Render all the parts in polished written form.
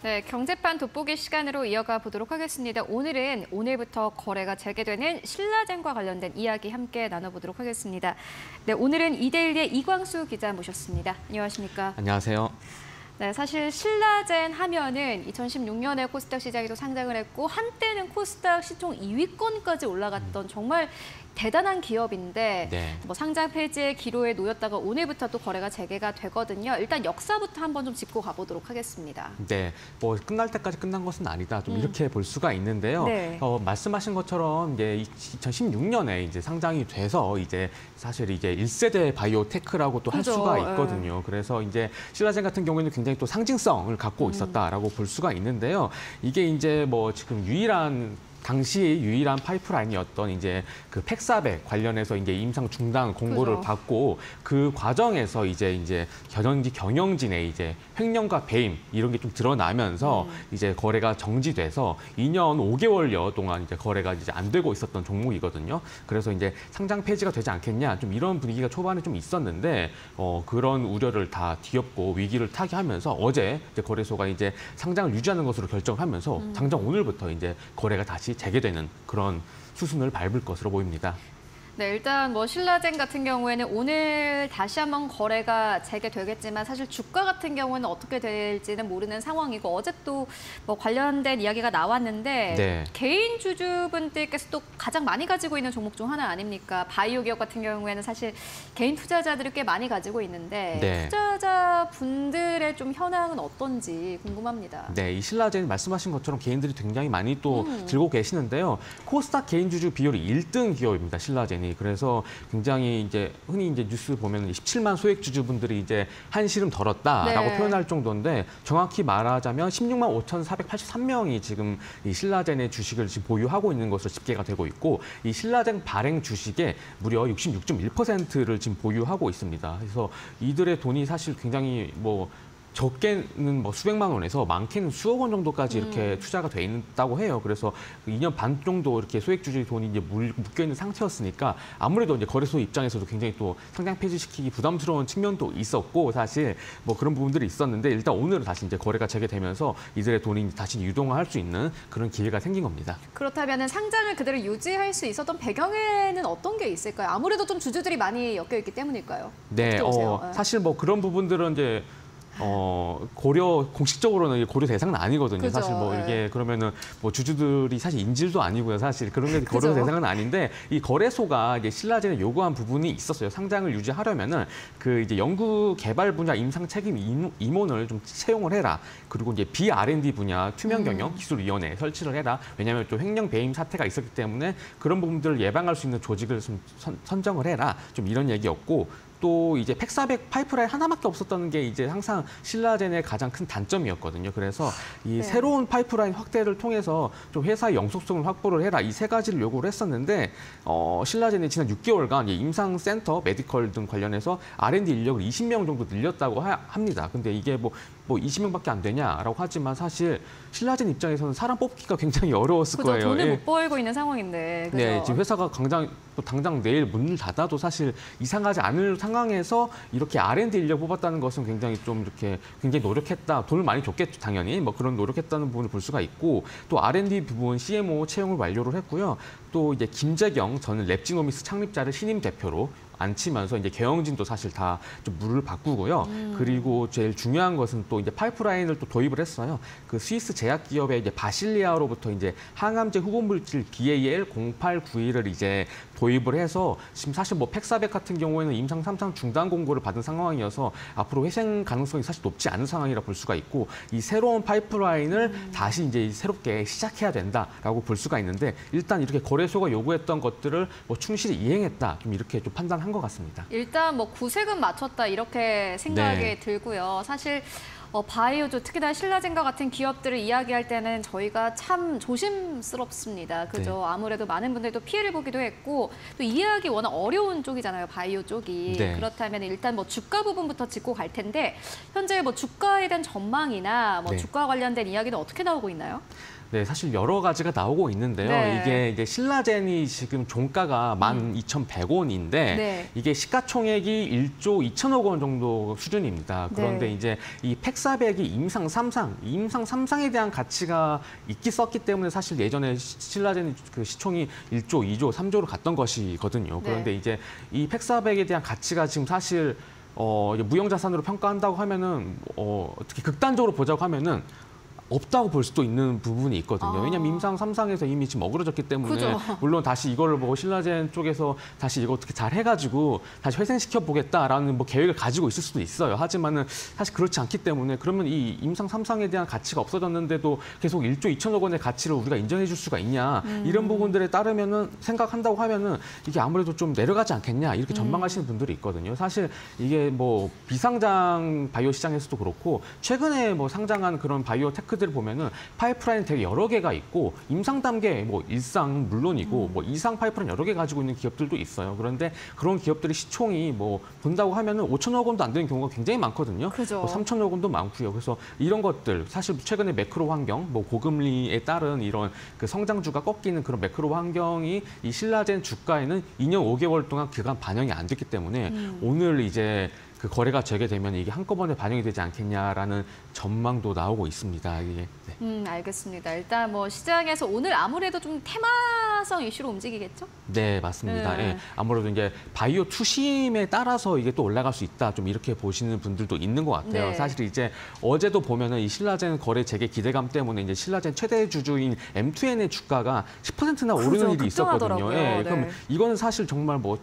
네, 경제판 돋보기 시간으로 이어가 보도록 하겠습니다. 오늘은 오늘부터 거래가 재개되는 신라젠과 관련된 이야기 함께 나눠보도록 하겠습니다. 네, 오늘은 이데일리의 이광수 기자 모셨습니다. 안녕하십니까? 안녕하세요. 네, 사실 신라젠 하면은 2016년에 코스닥 시장에도 상장을 했고 한때는 코스닥 시총 2위권까지 올라갔던 정말 대단한 기업인데 네. 뭐 상장 폐지의 기로에 놓였다가 오늘부터 또 거래가 재개가 되거든요. 일단 역사부터 한번 좀 짚고 가보도록 하겠습니다. 네, 뭐 끝날 때까지 끝난 것은 아니다. 좀 이렇게 볼 수가 있는데요. 네. 말씀하신 것처럼 이제 2016년에 이제 상장이 돼서 이제 사실 이제 1세대 바이오테크라고 또 할 그죠. 수가 있거든요. 그래서 이제 신라젠 같은 경우에는 굉장히 또 상징성을 갖고 있었다라고 볼 수가 있는데요. 이게 이제 뭐 지금 당시 유일한 파이프라인이었던 이제 그 팩사백 관련해서 이제 임상 중단 공고를 그죠. 받고 그 과정에서 이제 경영진의 이제 횡령과 배임 이런 게 좀 드러나면서 이제 거래가 정지돼서 2년 5개월여 동안 이제 거래가 이제 안 되고 있었던 종목이거든요. 그래서 이제 상장 폐지가 되지 않겠냐 좀 이런 분위기가 초반에 좀 있었는데 그런 우려를 다 뒤엎고 위기를 타개하면서 어제 이제 거래소가 이제 상장을 유지하는 것으로 결정하면서 당장 오늘부터 이제 거래가 다시 재개되는 그런 수순을 밟을 것으로 보입니다. 네, 일단 뭐 신라젠 같은 경우에는 오늘 다시 한번 거래가 재개되겠지만 사실 주가 같은 경우는 어떻게 될지는 모르는 상황이고 어제 또 뭐 관련된 이야기가 나왔는데 네. 개인 주주분들께서 또 가장 많이 가지고 있는 종목 중 하나 아닙니까? 바이오 기업 같은 경우에는 사실 개인 투자자들이 꽤 많이 가지고 있는데 네. 투자자분들의 좀 현황은 어떤지 궁금합니다. 네, 이 신라젠 말씀하신 것처럼 개인들이 굉장히 많이 또 들고 계시는데요. 코스닥 개인 주주 비율이 1등 기업입니다, 신라젠이. 그래서 굉장히 이제 흔히 이제 뉴스 보면 17만 소액 주주분들이 이제 한시름 덜었다라고 네. 표현할 정도인데 정확히 말하자면 16만 5,483명이 지금 이 신라젠의 주식을 지금 보유하고 있는 것으로 집계가 되고 있고 이 신라젠 발행 주식의 무려 66.1%를 지금 보유하고 있습니다. 그래서 이들의 돈이 사실 굉장히 뭐 적게는 뭐 수백만 원에서 많게는 수억 원 정도까지 이렇게 투자가 돼 있다고 해요. 그래서 2년 반 정도 이렇게 소액 주주의 돈이 이제 묶여 있는 상태였으니까 아무래도 이제 거래소 입장에서도 굉장히 또 상장 폐지시키기 부담스러운 측면도 있었고 사실 뭐 그런 부분들이 있었는데 일단 오늘은 다시 이제 거래가 재개되면서 이들의 돈이 다시 유동화할 수 있는 그런 기회가 생긴 겁니다. 그렇다면 상장을 그대로 유지할 수 있었던 배경에는 어떤 게 있을까요? 아무래도 좀 주주들이 많이 엮여 있기 때문일까요? 네, 사실 뭐 그런 부분들은 이제 공식적으로는 고려 대상은 아니거든요. 그죠, 사실 뭐 이게 그러면은 뭐 주주들이 사실 인질도 아니고요. 사실 그런 게 고려 대상은 아닌데 이 거래소가 이제 신라젠에 요구한 부분이 있었어요. 상장을 유지하려면은 그 이제 연구 개발 분야 임상 책임 임원을 좀 채용을 해라. 그리고 이제 비R&D 분야 투명 경영 기술위원회 설치를 해라. 왜냐하면 또 횡령 배임 사태가 있었기 때문에 그런 부분들을 예방할 수 있는 조직을 좀 선정을 해라. 좀 이런 얘기였고. 또 이제 팩사백 파이프라인 하나밖에 없었다는 게 이제 항상 신라젠의 가장 큰 단점이었거든요. 그래서 이 새로운 파이프라인 확대를 통해서 좀 회사의 영속성을 확보를 해라. 이 세 가지를 요구를 했었는데 신라젠이 지난 6개월간 임상 센터, 메디컬 등 관련해서 R&D 인력을 20명 정도 늘렸다고 합니다. 근데 이게 뭐 20명밖에 안 되냐라고 하지만 사실 신라젠 입장에서는 사람 뽑기가 굉장히 어려웠을 거예요. 돈을 못 벌고 있는 상황인데. 그죠? 네, 지금 회사가 당장 내일 문을 닫아도 사실 이상하지 않을 상황에서 이렇게 R&D 인력 뽑았다는 것은 굉장히 좀 이렇게 굉장히 노력했다. 돈을 많이 줬겠죠, 당연히. 뭐 그런 노력했다는 부분을 볼 수가 있고 또 R&D 부분 CMO 채용을 완료를 했고요. 또 이제 김재경 전 랩지노미스 창립자를 신임 대표로 앉히면서 이제 경영진도 사실 다 좀 물을 바꾸고요. 그리고 제일 중요한 것은 또 이제 파이프라인을 또 도입을 했어요. 그 스위스 제약 기업의 이제 바실리아로부터 이제 항암제 후보 물질 BAL0891을 이제 도입을 해서 지금 사실 뭐 팩사백 같은 경우에는 임상 3상 중단 공고를 받은 상황이어서 앞으로 회생 가능성이 사실 높지 않은 상황이라 볼 수가 있고 이 새로운 파이프라인을 다시 이제 새롭게 시작해야 된다라고 볼 수가 있는데 일단 이렇게 거래소가 요구했던 것들을 뭐 충실히 이행했다 좀 이렇게 좀 판단한 것 같습니다. 일단 뭐 구색은 맞췄다 이렇게 생각이 들고요. 사실 바이오조 특히나 신라젠과 같은 기업들을 이야기할 때는 저희가 참 조심스럽습니다. 그죠? 네. 아무래도 많은 분들도 피해를 보기도 했고 또 이해하기 워낙 어려운 쪽이잖아요. 바이오 쪽이. 네. 그렇다면 일단 뭐 주가 부분부터 짚고 갈 텐데 현재 뭐 주가에 대한 전망이나 뭐 네. 주가 관련된 이야기는 어떻게 나오고 있나요? 네, 사실 여러 가지가 나오고 있는데요. 네. 이게 이제 신라젠이 지금 종가가 12,100원인데 네. 이게 시가총액이 1조 2천억 원 정도 수준입니다. 그런데 네. 이제 이 팩사백이 임상 3상에 대한 가치가 있기 썼기 때문에 사실 예전에 신라젠 그 시총이 1조, 2조, 3조로 갔던 것이거든요. 그런데 네. 이제 이 팩사백에 대한 가치가 지금 사실 무형자산으로 평가한다고 하면은 어떻게 극단적으로 보자고 하면은 없다고 볼 수도 있는 부분이 있거든요. 왜냐하면 임상 3상에서 이미 지금 어그러졌기 때문에 그죠. 물론 다시 이거를 보고 신라젠 쪽에서 다시 이거 어떻게 잘 해가지고 다시 회생시켜 보겠다라는 뭐 계획을 가지고 있을 수도 있어요. 하지만은 사실 그렇지 않기 때문에 그러면 이 임상 3상에 대한 가치가 없어졌는데도 계속 1조 2천억 원의 가치를 우리가 인정해 줄 수가 있냐 이런 부분들에 따르면은 생각한다고 하면은 이게 아무래도 좀 내려가지 않겠냐 이렇게 전망하시는 분들이 있거든요. 사실 이게 뭐 비상장 바이오 시장에서도 그렇고 최근에 뭐 상장한 그런 바이오 테크 들 보면은 파이프라인 되게 여러 개가 있고 임상 단계 뭐 1상 물론이고 뭐 2상 파이프라인 여러 개 가지고 있는 기업들도 있어요. 그런데 그런 기업들의 시총이 뭐 본다고 하면은 5천억 원도 안 되는 경우가 굉장히 많거든요. 그죠. 뭐 3천억 원도 많고요. 그래서 이런 것들 사실 최근에 매크로 환경, 뭐 고금리에 따른 이런 그 성장주가 꺾이는 그런 매크로 환경이 이 신라젠 주가에는 2년 5개월 동안 기간 반영이 안 됐기 때문에 오늘 이제 그 거래가 재개되면 이게 한꺼번에 반영이 되지 않겠냐라는 전망도 나오고 있습니다. 이게. 네. 알겠습니다. 일단 뭐 시장에서 오늘 아무래도 좀 테마성 이슈로 움직이겠죠? 네, 맞습니다. 네. 예, 아무래도 이제 바이오 투심에 따라서 이게 또 올라갈 수 있다. 좀 이렇게 보시는 분들도 있는 것 같아요. 네. 사실 이제 어제도 보면은 이 신라젠 거래 재개 기대감 때문에 이제 신라젠 최대 주주인 M2N의 주가가 10%나 오르는 그죠, 일이 있었거든요. 급등하더라고요. 예, 네. 그럼 이거는 사실 정말 뭐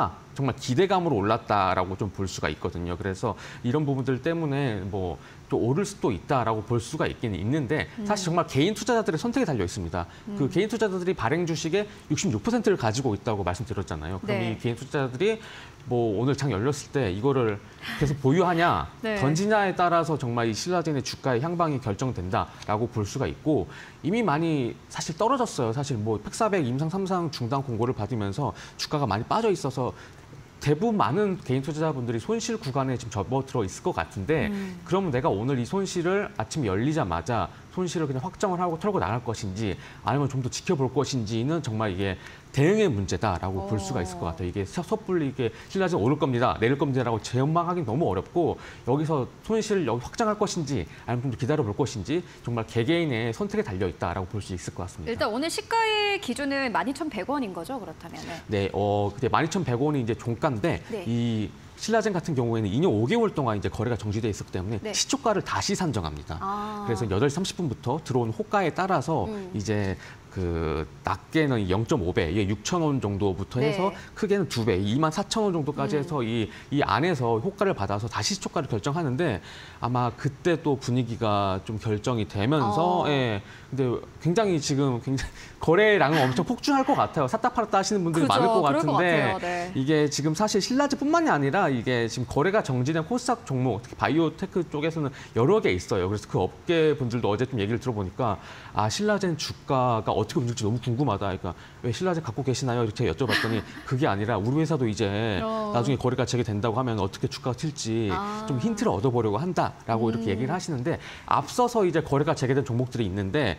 정말 기대감으로 올랐다라고 좀 볼 수가 있거든요. 그래서 이런 부분들 때문에 뭐 또 오를 수도 있다라고 볼 수가 있긴 있는데 사실 정말 개인 투자자들의 선택에 달려 있습니다. 그 개인 투자자들이 발행 주식의 66%를 가지고 있다고 말씀드렸잖아요. 그럼 네. 이 개인 투자자들이 뭐 오늘 장 열렸을 때 이거를 계속 보유하냐 네. 던지냐에 따라서 정말 이 신라젠의 주가의 향방이 결정된다라고 볼 수가 있고 이미 많이 사실 떨어졌어요. 사실 뭐 팩사백 임상 3상 중단 공고를 받으면서 주가가 많이 빠져 있어서 대부분 많은 개인 투자자분들이 손실 구간에 지금 접어들어 있을 것 같은데 그러면 내가 오늘 이 손실을 아침에 열리자마자 손실을 그냥 확정을 하고 털고 나갈 것인지 아니면 좀 더 지켜볼 것인지는 정말 이게 대응의 문제다라고 볼 수가 있을 것 같아요. 이게 섣불리 이게 신라젠 오를 겁니다, 내릴 겁니다라고 전망하기는 너무 어렵고 여기서 손실을 여기 확장할 것인지 아니면 좀 더 기다려볼 것인지 정말 개개인의 선택에 달려 있다라고 볼 수 있을 것 같습니다. 일단 오늘 시가의 기준은 12,100원인 거죠, 그렇다면? 네, 그때 12,100원이 이제 종가인데 네. 이 신라젠 같은 경우에는 2년 5개월 동안 이제 거래가 정지돼 있었기 때문에 네. 시초가를 다시 산정합니다. 그래서 8시 30분부터 들어온 호가에 따라서 이제 그 낮게는 0.5배, 이게 6,000원 정도부터 네. 해서 크게는 2배, 24,000원 정도까지 해서 이 안에서 호가를 받아서 다시 시초가를 결정하는데 아마 그때 또 분위기가 좀 결정이 되면서 예. 근데 굉장히 거래량은 엄청 폭증할 것 같아요. 샀다 팔았다 하시는 분들이 그죠, 많을 것 그럴 것 같은데 같아요. 네. 이게 지금 사실 신라젠뿐만이 아니라 이게 지금 거래가 정지된 코스닥 종목, 특히 바이오테크 쪽에서는 여러 개 있어요. 그래서 그 업계 분들도 어제 좀 얘기를 들어보니까 신라젠 주가가 어떻게 움직일지 너무 궁금하다. 그러니까 왜 신라젠 갖고 계시나요? 이렇게 여쭤봤더니 그게 아니라 우리 회사도 이제 나중에 거래가 재개된다고 하면 어떻게 주가가 튈지 좀 힌트를 얻어보려고 한다라고 이렇게 얘기를 하시는데 앞서서 이제 거래가 재개된 종목들이 있는데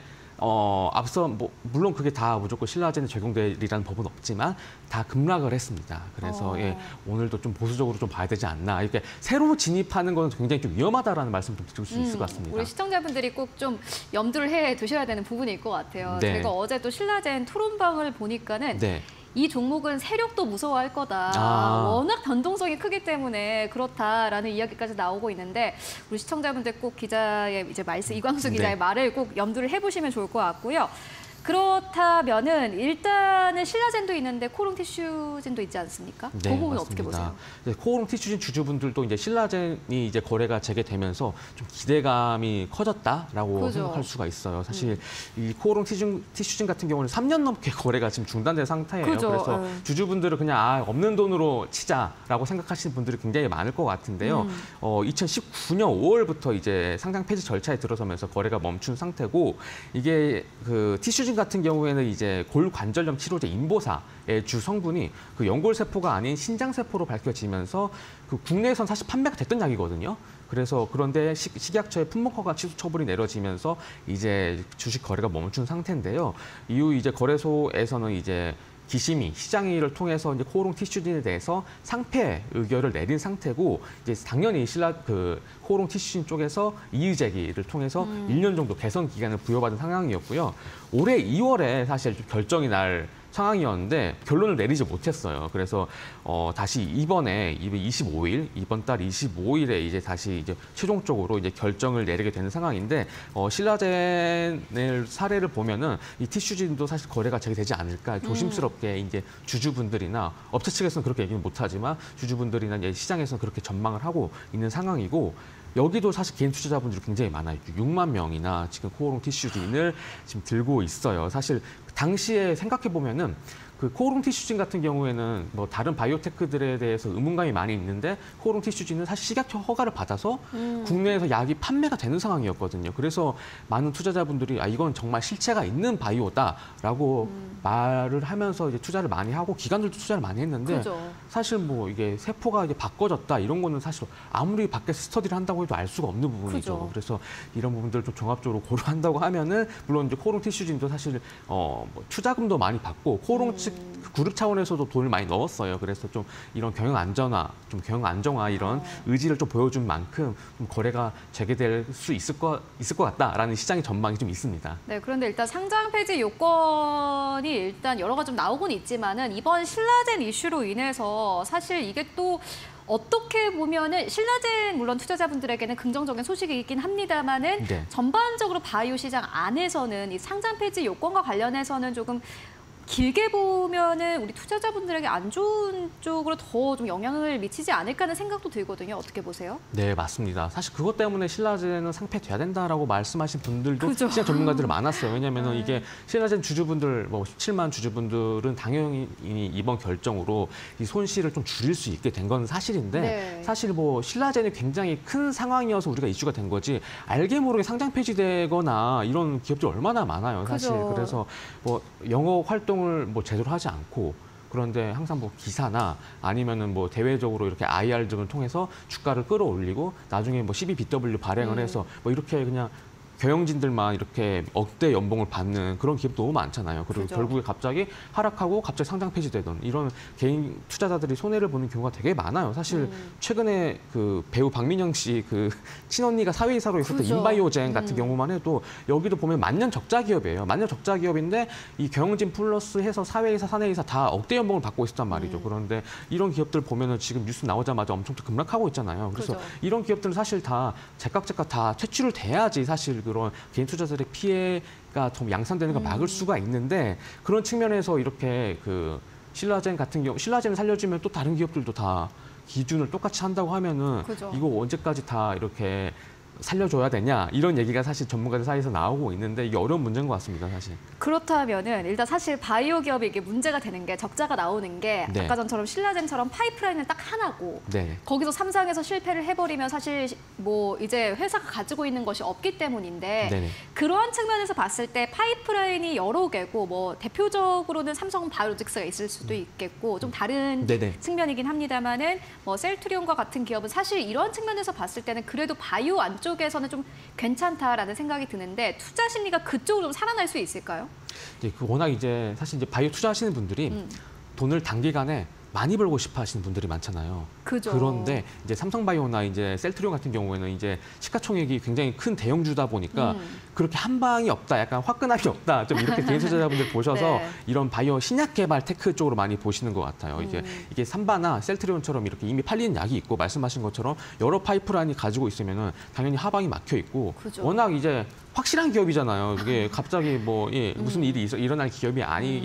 앞서 물론 그게 다 무조건 신라젠에 적용되리라는 법은 없지만 다 급락을 했습니다. 그래서 예, 오늘도 좀 보수적으로 좀 봐야 되지 않나. 이렇게 새로 진입하는 건 굉장히 좀 위험하다라는 말씀 좀 드릴 수 있을 것 같습니다. 우리 시청자분들이 꼭 좀 염두를 해 두셔야 되는 부분일 것 같아요. 네. 제가 어제 또 신라젠 토론방을 보니까는 네. 이 종목은 세력도 무서워할 거다. 워낙 변동성이 크기 때문에 그렇다라는 이야기까지 나오고 있는데 우리 시청자분들 꼭 기자의 이제 말씀, 이광수 기자의 네. 말을 꼭 염두를 해보시면 좋을 것 같고요. 그렇다면은 일단은 신라젠도 있는데 코롱 티슈젠도 있지 않습니까? 그 부분 어떻게 보세요? 네, 코오롱 티슈진 주주분들도 이제 신라젠이 이제 거래가 재개되면서 좀 기대감이 커졌다라고 그죠. 생각할 수가 있어요. 사실 이 코오롱 티슈진 같은 경우는 3년 넘게 거래가 지금 중단된 상태예요. 그죠. 그래서 주주분들은 그냥 없는 돈으로 치자라고 생각하시는 분들이 굉장히 많을 것 같은데요. 2019년 5월부터 이제 상장 폐지 절차에 들어서면서 거래가 멈춘 상태고 이게 그 티슈진 티슈진 같은 경우에는 이제 골관절염 치료제 인보사의 주 성분이 그 연골세포가 아닌 신장세포로 밝혀지면서 그 국내에선 사실 판매가 됐던 약이거든요. 그래서 그런데 식약처의 품목허가 취소 처분이 내려지면서 이제 주식 거래가 멈춘 상태인데요. 이후 이제 거래소에서는 이제 기심이 시장의를 통해서 이제 코오롱 티슈진에 대해서 상패 의결을 내린 상태고 이제 당연히 코오롱 티슈진 쪽에서 이의 제기를 통해서 1년 정도 개선 기간을 부여받은 상황이었고요. 올해 2월에 사실 결정이 날 상황이었는데 결론을 내리지 못했어요. 그래서 다시 이번 달 25일에 이제 다시 이제 최종적으로 이제 결정을 내리게 되는 상황인데 신라젠의 사례를 보면은 이 티슈진도 사실 거래가 재개되지 않을까 조심스럽게 이제 주주분들이나 업체 측에서는 그렇게 얘기는 못하지만 주주분들이나 이제 시장에서는 그렇게 전망을 하고 있는 상황이고. 여기도 사실 개인 투자자분들이 굉장히 많아요. 6만 명이나 지금 코오롱 티슈진을 지금 들고 있어요. 사실 당시에 생각해 보면은 그 코오롱 티슈진 같은 경우에는 뭐 다른 바이오테크들에 대해서 의문감이 많이 있는데 코오롱 티슈진은 사실 식약처 허가를 받아서 국내에서 약이 판매가 되는 상황이었거든요. 그래서 많은 투자자분들이 이건 정말 실체가 있는 바이오다라고 말을 하면서 이제 투자를 많이 하고 기관들도 투자를 많이 했는데 그죠. 사실 사실 뭐 이게 세포가 이제 바꿔졌다 이런 거는 사실 아무리 밖에서 스터디를 한다고 해도 알 수가 없는 부분이죠. 그죠. 그래서 이런 부분들을 좀 종합적으로 고려한다고 하면은 물론 이제 코오롱 티슈진도 사실 뭐 투자금도 많이 받고 코오롱 측 그룹 차원에서도 돈을 많이 넣었어요. 그래서 좀 이런 경영 안정화 이런 의지를 좀 보여준 만큼 좀 거래가 재개될 수 있을 것 같다라는 시장의 전망이 좀 있습니다. 네, 그런데 일단 상장 폐지 요건이 일단 여러 가지 좀 나오곤 있지만은 이번 신라젠 이슈로 인해서 사실 이게 또 어떻게 보면은 신라젠 물론 투자자분들에게는 긍정적인 소식이긴 합니다만은 네. 전반적으로 바이오 시장 안에서는 이 상장 폐지 요건과 관련해서는 조금 길게 보면은 우리 투자자분들에게 안 좋은 쪽으로 더 좀 영향을 미치지 않을까 하는 생각도 들거든요. 어떻게 보세요? 네, 맞습니다. 사실 그것 때문에 신라젠은 상폐돼야 된다라고 말씀하신 분들도 그죠. 시장 전문가들이 많았어요. 왜냐하면 네. 이게 신라젠 주주분들, 뭐 17만 주주분들은 당연히 이번 결정으로 이 손실을 좀 줄일 수 있게 된 건 사실인데 네. 사실 뭐 신라젠이 굉장히 큰 상황이어서 우리가 이슈가 된 거지 알게 모르게 상장 폐지되거나 이런 기업들이 얼마나 많아요, 사실. 그죠. 그래서 뭐 영업 활동을 뭐 제대로 하지 않고 그런데 항상 뭐 기사나 아니면은 뭐 대외적으로 이렇게 IR 등을 통해서 주가를 끌어올리고 나중에 뭐 12BW 발행을 해서 뭐 이렇게 그냥 경영진들만 이렇게 억대 연봉을 받는 그런 기업도 너무 많잖아요. 그리고 그죠. 결국에 갑자기 하락하고 갑자기 상장 폐지되던 이런 개인 투자자들이 손해를 보는 경우가 되게 많아요. 사실 최근에 그 배우 박민영 씨 그 친언니가 사회이사로 있었던 그죠. 인바이오젠 같은 경우만 해도 여기도 보면 만년 적자 기업이에요. 만년 적자 기업인데 이 경영진 플러스 해서 사회이사, 사내이사 다 억대 연봉을 받고 있었단 말이죠. 그런데 이런 기업들 보면은 지금 뉴스 나오자마자 엄청 또 급락하고 있잖아요. 그래서 그죠. 이런 기업들은 사실 다 제각 다 퇴출을 돼야지 사실 그런 개인 투자자들의 피해가 좀 양산되는 걸 막을 수가 있는데 그런 측면에서 이렇게 그 신라젠 같은 경우 신라젠을 살려주면 또 다른 기업들도 다 기준을 똑같이 한다고 하면은 그죠. 이거 언제까지 다 이렇게 살려줘야 되냐 이런 얘기가 사실 전문가들 사이에서 나오고 있는데 이게 어려운 문제인 것 같습니다, 사실. 그렇다면은 일단 사실 바이오 기업이 이게 문제가 되는 게 적자가 나오는 게 네. 아까 전처럼 신라젠처럼 파이프라인은 딱 하나고 네. 거기서 삼상에서 실패를 해버리면 사실 뭐 이제 회사가 가지고 있는 것이 없기 때문인데 네네. 그러한 측면에서 봤을 때 파이프라인이 여러 개고 뭐 대표적으로는 삼성 바이오로직스가 있을 수도 있겠고 좀 다른 네네. 측면이긴 합니다만은 뭐 셀트리온과 같은 기업은 사실 이런 측면에서 봤을 때는 그래도 바이오 안쪽에서는 좀 괜찮다라는 생각이 드는데 투자 심리가 그쪽으로 좀 살아날 수 있을까요? 이제 그 워낙 이제 사실 이제 바이오 투자하시는 분들이 돈을 단기간에 많이 벌고 싶어 하시는 분들이 많잖아요. 그죠. 그런데 이제 삼성바이오나 이제 셀트리온 같은 경우에는 이제 시가총액이 굉장히 큰 대형주다 보니까 그렇게 한 방이 없다, 약간 화끈함이 없다, 좀 이렇게 개인 투자자분들 보셔서 네. 이런 바이오 신약 개발 테크 쪽으로 많이 보시는 것 같아요. 이게 삼바나 셀트리온처럼 이렇게 이미 팔리는 약이 있고 말씀하신 것처럼 여러 파이프라인이 가지고 있으면은 당연히 하방이 막혀 있고 그죠. 워낙 이제 확실한 기업이잖아요. 이게 갑자기 뭐 무슨 일이 일어날 기업이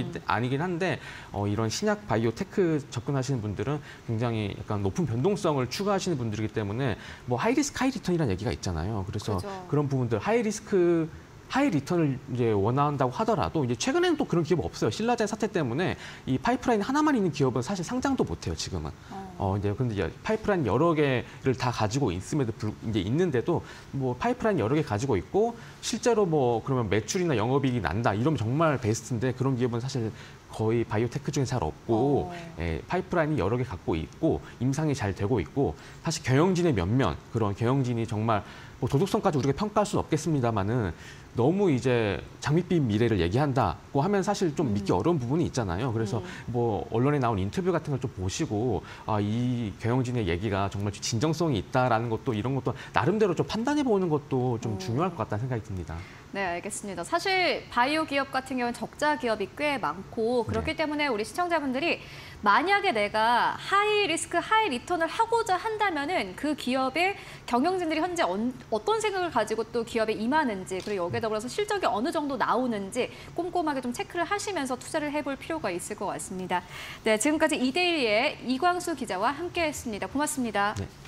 아니긴 한데 이런 신약 바이오 테크 접근하시는 분들은 굉장히 약간 높은 변동성을 추구하시는 분들이기 때문에 뭐 하이리스크 하이리턴이라는 얘기가 있잖아요. 그래서 그죠. 그런 부분들 하이리스크 하이 리턴을 이제 원한다고 하더라도 이제 최근에는 또 그런 기업 없어요. 신라젠 사태 때문에 이 파이프라인 하나만 있는 기업은 사실 상장도 못해요, 지금은. 이제 근데 이제 파이프라인 여러 개를 다 가지고 이제 있는데도 뭐 파이프라인 여러 개 가지고 있고 실제로 뭐 그러면 매출이나 영업이익이 난다 이러면 정말 베스트인데 그런 기업은 사실 거의 바이오테크 중에 잘 없고 파이프라인이 여러 개 갖고 있고 임상이 잘 되고 있고 사실 경영진의 면면 그런 경영진이 정말 뭐 도덕성까지 우리가 평가할 수는 없겠습니다만은 너무 이제 장밋빛 미래를 얘기한다고 하면 사실 좀 믿기 어려운 부분이 있잖아요. 그래서 뭐 언론에 나온 인터뷰 같은 걸 좀 보시고 이 경영진의 얘기가 정말 진정성이 있다라는 것도 이런 것도 나름대로 좀 판단해 보는 것도 좀 중요할 것 같다는 생각이 듭니다. 네, 알겠습니다. 사실 바이오 기업 같은 경우는 적자 기업이 꽤 많고 그렇기 때문에 우리 시청자분들이 만약에 내가 하이 리스크, 하이 리턴을 하고자 한다면은 그 기업의 경영진들이 현재 어떤 생각을 가지고 또 기업에 임하는지 그리고 여기에 더불어서 실적이 어느 정도 나오는지 꼼꼼하게 좀 체크를 하시면서 투자를 해볼 필요가 있을 것 같습니다. 네, 지금까지 이데일리의 이광수 기자와 함께했습니다. 고맙습니다. 네.